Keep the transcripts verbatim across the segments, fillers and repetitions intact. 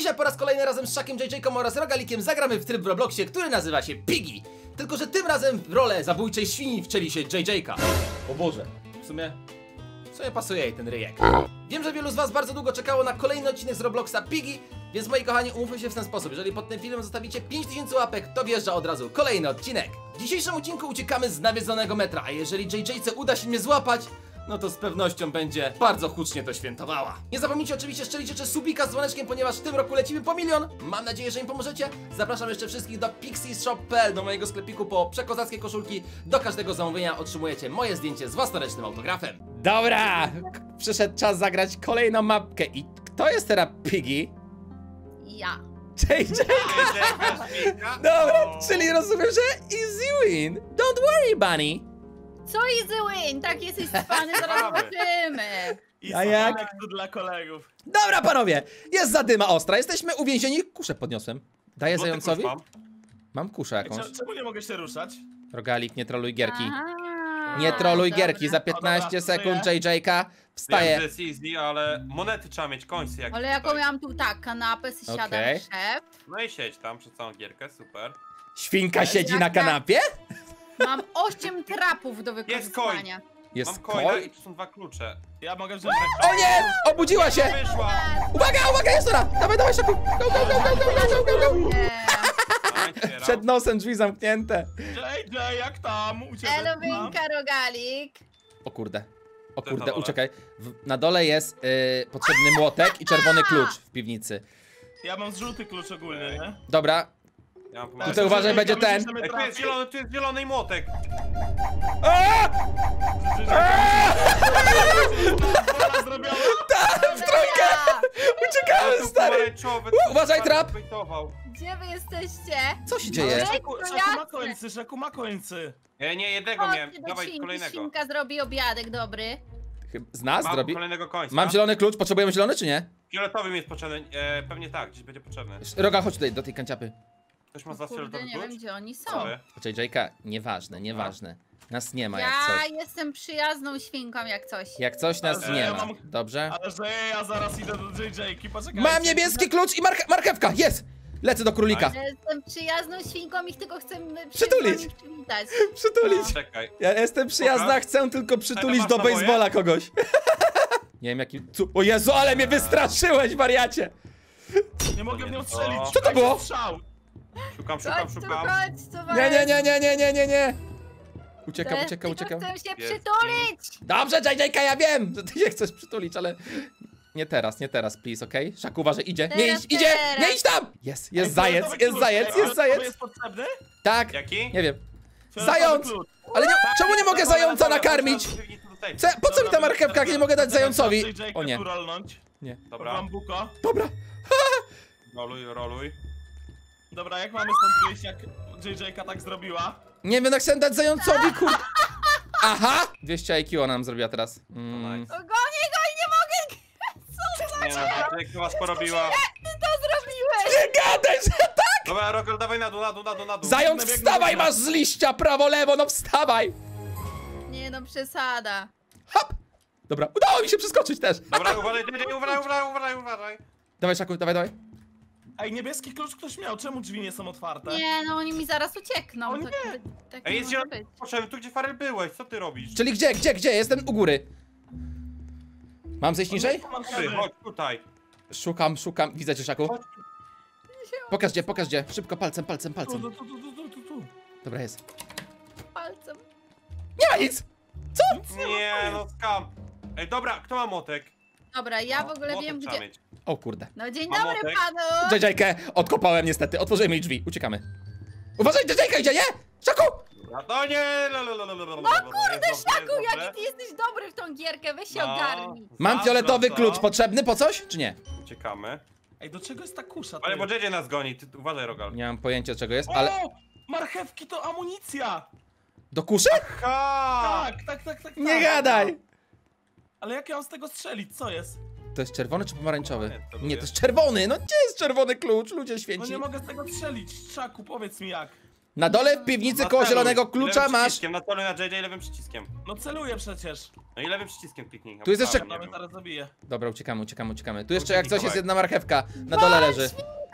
Dzisiaj po raz kolejny razem z Szakiem, J J-ką oraz Rogalikiem zagramy w tryb w Robloxie, który nazywa się Piggy. Tylko że tym razem w rolę zabójczej świni wcieli się J J-ka. O Boże, w sumie... W sumie pasuje jej ten ryjek. Wiem, że wielu z was bardzo długo czekało na kolejny odcinek z Robloxa Piggy, więc moi kochani, umówmy się w ten sposób. Jeżeli pod tym filmem zostawicie pięć tysięcy łapek, to wjeżdża od razu kolejny odcinek. W dzisiejszym odcinku uciekamy z nawiedzonego metra, a jeżeli J J-ce uda się mnie złapać, no to z pewnością będzie bardzo hucznie to świętowała. Nie zapomnijcie oczywiście szczelić jeszcze subika z dzwoneczkiem, ponieważ w tym roku lecimy po milion. Mam nadzieję, że im pomożecie. Zapraszam jeszcze wszystkich do pixieshop kropka p l, do mojego sklepiku po przekozackie koszulki. Do każdego zamówienia otrzymujecie moje zdjęcie z własnoręcznym autografem. Dobra, przyszedł czas zagrać kolejną mapkę. I kto jest teraz Piggy? Ja. J J. Dobra, czyli rozumiem, że easy win. Don't worry, bunny. Co easy win? Tak jesteś cwany, zaraz zobaczymy. I A jak? to dla kolegów. Dobra, panowie, jest zadyma ostra, jesteśmy uwięzieni. Kuszę podniosłem. Daję Złoty zającowi? klucz mam. Mam kuszę jakąś. Cze- Czemu nie mogę się ruszać? Rogalik, nie troluj gierki. Aha, Nie troluj dobra. gierki, za piętnaście O, dobra, sekund żyję. J J-ka Wiem, wstaje. że jest easy, ale monety trzeba mieć końce jak Ale jaką tutaj. miałam tu tak, kanapę, siadam Okej. szef. No i siedź tam przez całą gierkę, super. Świnka siedzi na jak tak- kanapie? Mam osiem trapów do wykorzystania. Jest Mam coina kol? i tu są dwa klucze. Ja mogę wziąć O nie! Obudziła się! Wyszła! Uwaga, uwaga, jest ona! Dawaj, dawaj, Szaku! Go, go, go, go, go, go, go, go! Nie. Dawaj, otwieram. Przed nosem drzwi zamknięte. J J, jak tam? U ciebie Elowinka, rogalik. O kurde. O To jest kurde, na dole. uciekaj. W, na dole jest y, potrzebny młotek i czerwony klucz w piwnicy. Ja mam żółty klucz ogólnie, nie? Dobra. Ja mam Tutaj pomysł. uważaj, będzie ten. Myślisz, że mnie Ej, tu jest trafi? zielony, tu jest zielony i młotek. Aaa! Wola zrobiona? W trójkę! Uciekamy, Ale tu stary! pomarańczowy, U, uważaj, tu trap! bejtował. Gdzie wy jesteście? Co się dzieje? Ej, Szaku, to Szaku ma jasne. końcy, Szaku ma końcy. Ja nie, jednego miałem. Chodźcie do Dawaj świnki, kolejnego. świnka zrobi obiadek dobry. Z nas Mam zrobi? kolejnego końca. Mam zielony klucz, potrzebujemy zielony czy nie? Fioletowy mi jest potrzebny, e, pewnie tak, gdzieś będzie potrzebny. Roga, chodź tutaj, do tej kanciapy. Ktoś ma z was Kurde, fioletowy nie wiem klucz? gdzie oni są. Sorry. J J-ka, nieważne, nieważne. Nas nie ma jak Ja coś. jestem przyjazną świnką jak coś. Jak coś nas Ale nie ja ma. mam- Dobrze? Ale że ja zaraz idę do J J-ki, poczekajcie. Mam niebieski klucz i marche marchewka! Jest! Lecę do królika. Ja jestem przyjazną świnką i tylko chcę m- Przytulić. się z wami przywitać. Przytulić! Czekaj. Ja jestem przyjazna, Pokaż. chcę tylko przytulić masz do naboje? baseballa kogoś. Nie wiem jaki... Cu- O Jezu, ale mnie wystraszyłeś, wariacie! Nie mogę w nią strzelić. Co to Dajcie było? Strzał. Szukam, szukam, Chodź tu, szukam. chodź tu, Nie, nie, nie, nie, nie, nie, nie, nie! Uciekam, Chcę- uciekam, tylko uciekam. chcę się Jest. przytulić! Dobrze, J J-ka, ja wiem, że ty się chcesz przytulić, ale... Nie teraz, nie teraz, please, okej? Okay? Szaku, uważaj, idzie, nie Teraz, idź, idzie! teraz. Nie idź tam! Jest, jest Ej, zajec, fioletowy jest klucz. zajec, Ej, jest fioletowy zajec! jest potrzebny? Tak, Jaki? nie wiem. Fioletowy Zając! klucz. Ale nie, czemu nie mogę zająca nakarmić? Co, po co mi ta marchewka, jak nie mogę dać zającowi? J J-kę O nie, tu rolnąć. nie. Dobra, Bambuko. Dobra. roluj, roluj. Dobra, jak mamy stąd wyjść, jak J J-ka tak zrobiła? Nie wiem, jak chcę dać zającowi, kur... Aha! dwieście I Q ona nam zrobiła teraz. Mm. Nice. O, goni, goni, nie mogę! Co za Nie no, jak to was porobiła. ty to zrobiłeś? Nie gadaj, że tak! Dobra, Rogel, dawaj na dół, na dół, na dół, na dół. Zając, Biegnę, wstawaj, biegnę. masz z liścia, prawo, lewo, no wstawaj! Nie no, przesada. Hop! Dobra, udało mi się przeskoczyć też. Dobra, uważaj, J J, uważaj, uważaj, uważaj, uważaj. Dawaj, Szaku, dawaj, dawaj. Ej, niebieski klucz ktoś miał, czemu drzwi nie są otwarte? Nie no, oni mi zaraz uciekną. O To- nie. Tak Ej, nie jest może zielony być. potrzebny, tu gdzie Farel byłeś, co ty robisz? Czyli gdzie, gdzie, gdzie? Jestem u góry. Mam zejść niżej? Ty, chodź tutaj. Szukam, szukam. Widzę cię, Szaku. Chodź. Pokaż gdzie, pokaż gdzie. Szybko, palcem, palcem, Tu, palcem. tu, tu, tu, tu, tu, tu. Dobra, jest. Palcem. Nie ma nic! Nie, no skam. Ej, dobra, kto ma motek? Dobra, ja w ogóle Młotek wiem trzeba gdzie... mieć. O kurde. No dzień Mam dobry motek. panu! J J-kę odkopałem niestety. Otworzymy jej drzwi. Uciekamy. Uważaj, J J-ka idzie, nie? Szaku! Dobra, no nie, No kurde, Szaku, jaki ty jesteś dobry w tą gierkę, weź się No. ogarnij. Mam Za fioletowy co? klucz. Potrzebny po coś, czy nie? Uciekamy. Ej, do czego jest ta kusza? Ale ty? bo J J nas goni, ty uważaj, Rogal. Nie mam pojęcia czego jest, O! ale... Marchewki to amunicja! Do kuszy? Ha! Tak, tak, tak, tak. Nie tak. gadaj! Ale jak ja mam z tego strzelić? Co jest? To jest czerwony czy pomarańczowy? Nie, to Nie, jest- to jest czerwony! No gdzie jest czerwony klucz? Ludzie No święci. nie mogę z tego strzelić. Szaku, powiedz mi jak. Na dole w piwnicy Na koło celuj. zielonego klucza Lewym masz... przyciskiem, na dole na J J lewym przyciskiem. No celuję przecież. No i lewym przyciskiem kliknij. Tu jest jeszcze- Nie Mamy wiem. zaraz zabiję. Dobra, uciekamy, uciekamy, uciekamy. Tu jeszcze jak coś jest Mikołaj. jedna marchewka. Na dole leży.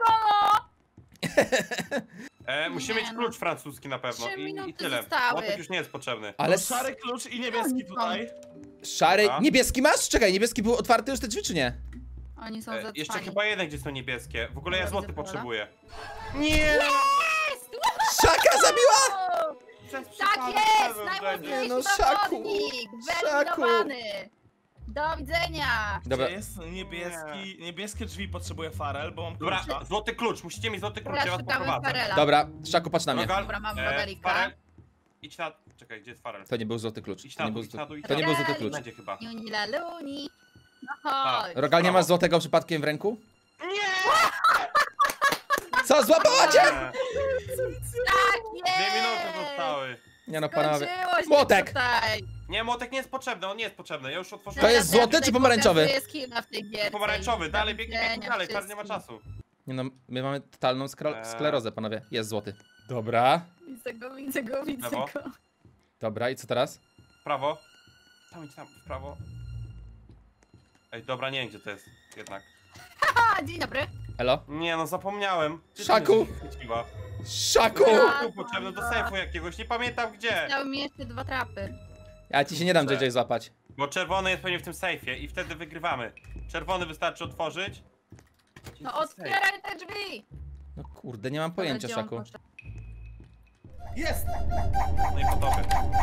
E, musimy Nie mieć no. klucz francuski na pewno Trzy i, i minuty tyle. zostały. Młotek już nie jest potrzebny. Ale No, s- szary klucz i niebieski tutaj. szary... Dobra. Niebieski masz? Czekaj, niebieski był otwarty już te drzwi, czy nie? Oni są E, zatrwani. jeszcze chyba jeden, gdzie są niebieskie. W ogóle ja Dobra, złoty widzę, prawda? potrzebuję. Nie! Szaka zabiła! O, Przez tak przypadek jest! wszedłem w Najmocniejszy no, Szaku. zawodnik! Szaku. Wyeliminowany! Do widzenia! Dobra, Gdzie jest niebieski, niebieskie drzwi potrzebuję farel, bo mam Dobra, klucza. złoty klucz, musicie mieć złoty klucz, Teraz ja was szukamy poprowadzę. Farela. dobra, Szaku, patrz na mnie. Rogal, Dobra, mam e, rogalika. Farel. Idź na... Czekaj, gdzie jest Farel? To nie był złoty klucz. Idź To na nie dół, był idź na dół, złoty, idź to nie na był dół. złoty klucz. Będzie chyba. Juni la luni. No Tak. chodź. Rogal, nie masz złotego przypadkiem w ręku? Nie! Co, złapała cię? Nie. Tak Dwie jest! minuty zostały. Nie no, panowie. Skończyło się Młotek! tutaj. Nie, młotek nie jest potrzebny, on nie jest potrzebny, ja już otworzyłem. To jest Teraz ja złoty tutaj czy pomarańczowy? pokazuję skilla w tej gierce Pomarańczowy, i dalej do biegnie, biegnie widzenia dalej, teraz nie ma wszystkim. czasu. Nie no, my mamy totalną skro- Eee. sklerozę, panowie. Jest złoty. Dobra, Widzę go, widzę go, widzę Lewo. go. dobra, i co teraz? W prawo. Tam idź tam, w prawo. Ej, dobra, nie wiem gdzie to jest jednak. A, dzień dobry. Elo? Nie no, zapomniałem. Gdzie Szaku! ty mnie chwyciła? Szaku! Ja. Tu potrzebne do sejfu jakiegoś, nie pamiętam gdzie. Dały mi jeszcze dwa trapy. Ja ci się nie dam J J złapać. Bo czerwony jest pewnie w tym sejfie i wtedy wygrywamy. Czerwony wystarczy otworzyć. Gdzie No jest ten sejf? otwieraj te drzwi! No kurde, nie mam pojęcia, Gdzie on Szaku. poszedł? Jest! No i po tobie.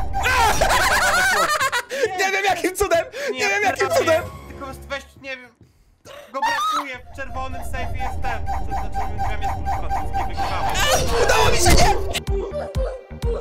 Nie wiem jakim cudem! Nie wiem jakim prawie. cudem! Tylko weź, nie wiem. Go brakuje, w czerwonym sejfie jest ten. Na czerwonym drzwiami jest klucz francuski, wygrywamy. Udało mi się, nie!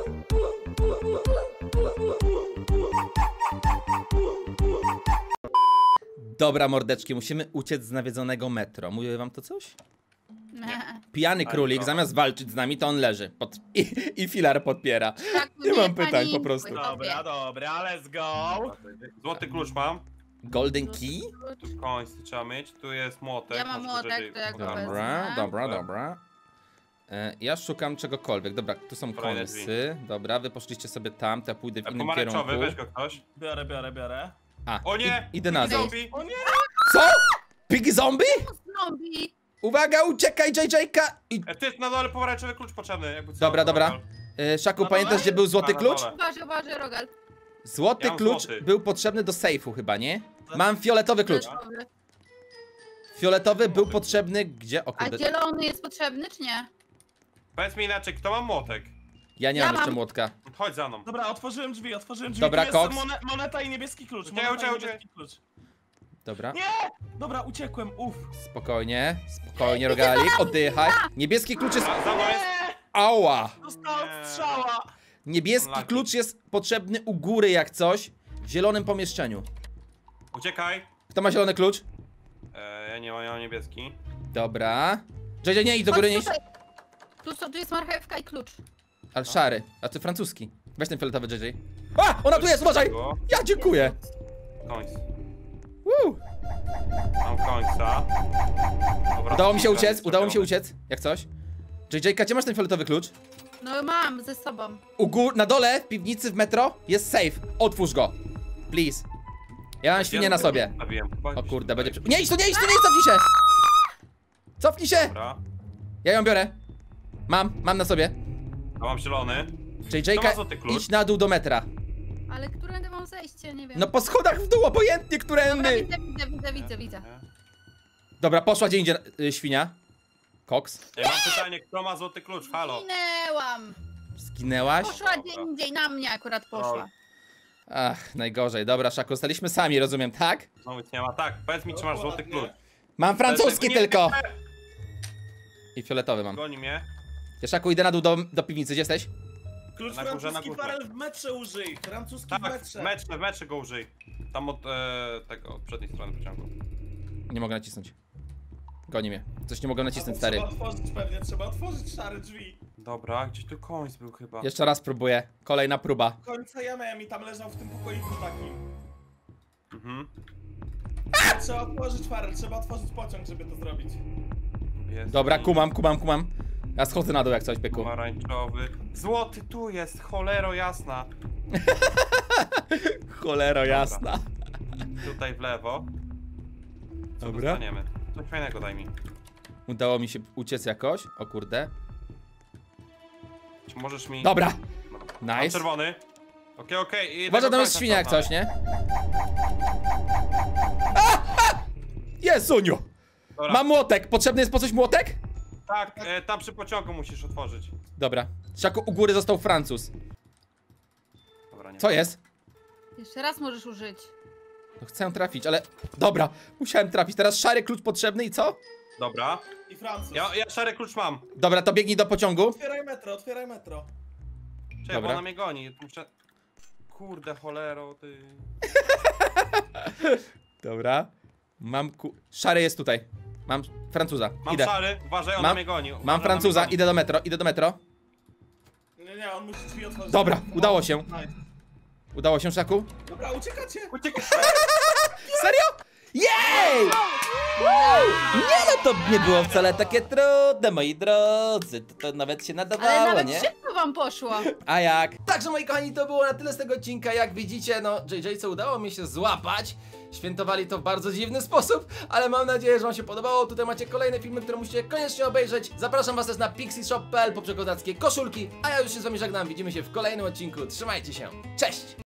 Dobra, mordeczki, musimy uciec z nawiedzonego metro. Mówię wam to coś? Nie. Pijany Ale królik, to- zamiast walczyć z nami, to on leży. Pod... I, I filar podpiera. Tak, Nie mam pytań, panikuj, po prostu. Dobra, dobra, let's go! Złoty klucz mam. Golden key? Końc trzeba mieć. Tu jest młotek. Ja mam może młotek, wyżej to ja go pokażę. Dobra, wezmę. dobra, dobra. E, ja szukam czegokolwiek. Dobra, tu są Kolejne końsy. Dobra, wy poszliście sobie tam, to ja pójdę w E, innym Pomarańczowy, kierunku. weź go ktoś. Biorę, biorę, biorę. A, O nie! i, idę na dół. Zombie! O nie! Co? Pig zombie? Zombie! Uwaga, uciekaj J J-ka! I... E, tu jest na dole pomarańczowy klucz potrzebny. Jakby co, Dobra, dobra. Rogal. E, Szaku, Na pamiętasz dole? gdzie był złoty A, na klucz? dole. Uważaj, uważaj, Rogal. Złoty Ja mam klucz złoty. był potrzebny do sejfu chyba, nie? Mam fioletowy klucz. Dobry. Fioletowy był potrzebny gdzie? O A kurde, zielony jest potrzebny, czy nie? Powiedz mi inaczej, kto ma młotek? ja nie Ja mam jeszcze mam. młotka. Chodź za mną. Dobra, otworzyłem drzwi, otworzyłem drzwi. Dobra, Tu jest koks. Mone moneta i niebieski klucz. Uciekaj, Moneta i uciekaj, niebieski klucz. Dobra, Nie! Dobra, uciekłem, uff. spokojnie, spokojnie Rogalik, oddychaj. Niebieski klucz jest... Za, za mną jest... Ała! Dostałem Nie. strzała! Niebieski Laki. klucz jest potrzebny u góry jak coś, w zielonym pomieszczeniu. Uciekaj. Kto ma zielony klucz? E, ja nie mam, ja mam niebieski. Dobra. J J, nie idź do góry, nie idź. Chodź tutaj. Tu, są- tu jest marchewka i klucz. Ale szary, a ty francuski. Weź ten fioletowy J J. A! Ona tu jest, uważaj! Było. Ja dziękuję! Końc. Woo. Mam końca. Dobra, Udało mi się dobra, uciec, udało mi się zrobione. uciec, jak coś. J J, gdzie masz ten fioletowy klucz? No mam ze sobą. U gór, na dole, w piwnicy w metro jest safe. Otwórz go. Please. Ja mam świnię na sobie. Zabiłem. O kurde, będzie... przy- Nie idź tu, nie idź tu, nie idź, cofnij się! Cofnij się! Dobra. Ja ją biorę. Mam, mam na sobie. A mam zielony. J J, Kto ma złoty klucz? idź na dół do metra. Ale którędy mam zejście? Nie wiem. No po schodach w dół, obojętnie, Dobra, którędy. widzę, widzę, widzę, widzę, widzę. Dobra, poszła gdzie indziej, y, świnia. Koks. Ja mam pytanie, kto ma złoty klucz? Halo. Zginęłam. Zginęłaś? Poszła Dobra. gdzie indziej, na mnie akurat poszła. Ach, najgorzej. Dobra, Szaku, zostaliśmy sami, rozumiem, tak? Znowu nic nie ma. Tak, powiedz mi, czy masz złoty klucz. Mam francuski Nie, tylko. nie, I fioletowy mam. Goni mnie. Ja, Szaku, idę na dół do, do piwnicy, gdzie jesteś? Klucz Na górze, na francuski górze. farel w metrze użyj. Francuski w Tak, w metrze. metrze, w metrze go użyj. Tam od e, tego, od przedniej strony pociągu. Nie mogę nacisnąć. Goni mnie. Coś nie mogę nacisnąć, A to stary. Trzeba otworzyć pewnie, trzeba otworzyć szare drzwi. Dobra, gdzieś tu końc był chyba. Jeszcze raz próbuję. Kolejna próba. Końca ja miałem i tam leżał w tym pokoiku takim. Mhm. Trzeba otworzyć farel, trzeba otworzyć pociąg, żeby to zrobić. Jest Dobra, i- kumam, kumam, kumam. Ja schodzę na dół jak coś, byku. Pomarańczowy. Złoty tu jest, cholero jasna. Cholero jasna. Tutaj w lewo. Co Dobra. dostaniemy? Coś fajnego daj mi. Udało mi się uciec jakoś. O kurde. Czy możesz mi... Dobra. Mam Nice. czerwony. Okej, okej. i Uważaj, tego tam jest końca świnia jak cofnę. coś, nie? A, a! Jezuniu! Dobra. Mam młotek. Potrzebny jest po coś młotek? Tak, e, tam przy pociągu musisz otworzyć. Dobra. Szaku, u góry został Francuz. Dobra, nie Co jest? Jeszcze raz możesz użyć. No chcę trafić, ale... Dobra, musiałem trafić. Teraz szary klucz potrzebny i co? Dobra. I Francuz. Ja, ja szary klucz mam. Dobra, to biegnij do pociągu. Otwieraj metro, otwieraj metro. Czekaj, Dobra. bo ona mnie goni. Muszę... Kurde, cholero, ty... Dobra. Mam ku... Szary jest tutaj. Mam Francuza. Mam Idę. szary, uważaj, ona Mam- mnie goni. Uważaj, Mam ona Francuza, mnie goni. idę do metro, idę do metro. Nie, nie, on musi drzwi otworzyć. Dobra, udało się. Nice. Udało się, Szaku? Dobra, uciekacie. Uciekaj! Serio? Jej! Nie no, to nie było wcale takie trudne, moi drodzy. To, to nawet się Ale nadawało, nawet nie? szybko wam poszło. A jak? Także moi kochani, to było na tyle z tego odcinka. Jak widzicie, no J J co udało mi się złapać. Świętowali to w bardzo dziwny sposób, ale mam nadzieję, że wam się podobało. Tutaj macie kolejne filmy, które musicie koniecznie obejrzeć. Zapraszam was też na pixieshop kropka p l po przekozackie koszulki. A ja już się z wami żegnam. Widzimy się w kolejnym odcinku. Trzymajcie się. Cześć!